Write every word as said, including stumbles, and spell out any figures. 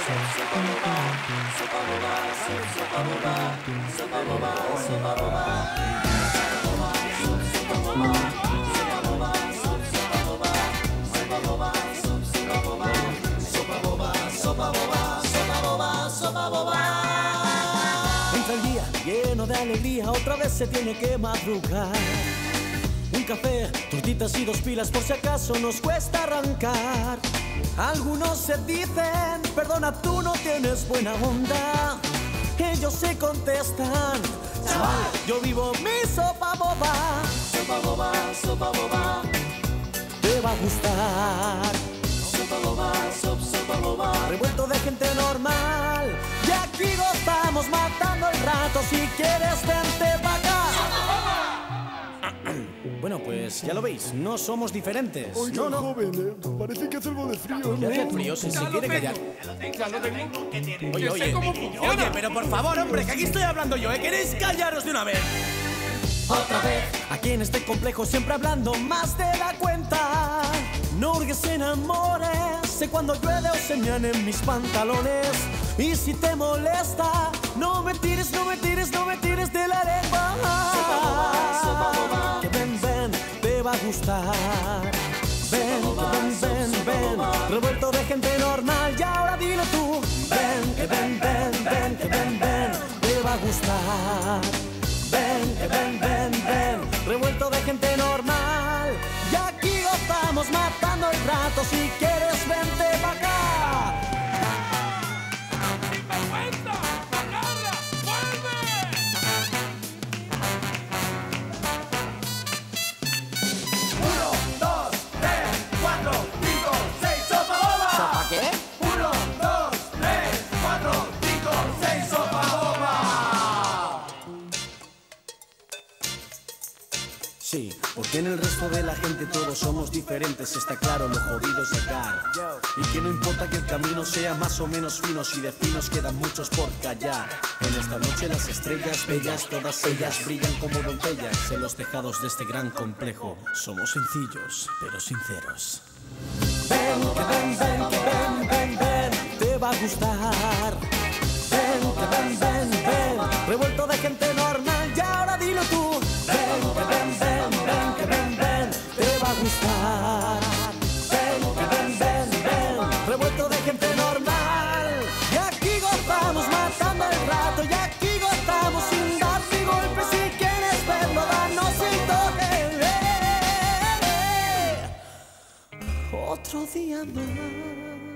Entra el día lleno de alegría, otra vez se tiene que madrugar. Un café, tortitas y dos pilas por si acaso nos cuesta arrancar. Algunos se dicen, perdona, tú no tienes buena onda. Ellos se contestan, chaval, yo vivo mi sopa boba. Sopa boba, sopa boba, Te va a gustar. sopa boba, sop, sopa boba. Revuelto de gente normal, y aquí gozamos matando el rato. Si quieres vente pa' acá. Bueno, pues ya lo veis, no somos diferentes. Oiga, No, no. joven, eh, parece que hace algo de frío, ¿Qué hace ¿no? frío? Si se quiere callar. Ya lo tengo. Oye, oye, oye, pero por favor, hombre, que aquí estoy hablando yo, ¿eh? ¿Queréis callaros de una vez? Otra vez, Aquí en este complejo siempre hablando más de la cuenta. No hurgues en amores, sé cuando llueve o se mean en mis pantalones. Y si te molesta, no me tires, no me tires, no me tires de la lengua. sopa boba. Que ven, ven, te va a gustar. Ven, que ven, ven, ven, revuelto de gente normal. Y ahora dilo tú. Ven, que ven, ven, ven, que ven, ven, te va a gustar. Ven, que ven, ven, ven, revuelto de gente normal. Y aquí gozamos matando el rato. Si quieres, vente pa' acá. uno, dos, tres, cuatro, cinco, seis, sopa boba. ¿Sopa qué? uno, dos, tres, cuatro, cinco, seis, sopa boba. Sí, porque en el resto de la gente todos somos diferentes, está claro, lo jodido es sacar. Y que no importa que el camino sea más o menos fino, si de finos quedan muchos por callar. En esta noche las estrellas bellas, todas ellas brillan como doncellas. En los tejados de este gran complejo somos sencillos, pero sinceros. Ven, que ven, ven, que ven, ven, ven, te va a gustar. Ven, que ven, ven, ven, revuelto de gente normal. Y ahora dilo tú. Ven, que ven, ven, ven, que ven, ven, te va a gustar. Ven, que ven, ven, ven, revuelto de gente normal. Y aquí gozamos matando el rato. Y aquí gozamos sin dar ni golpe. Si quieres verlo, danos el toque. Eh, eh, eh. Otro día más.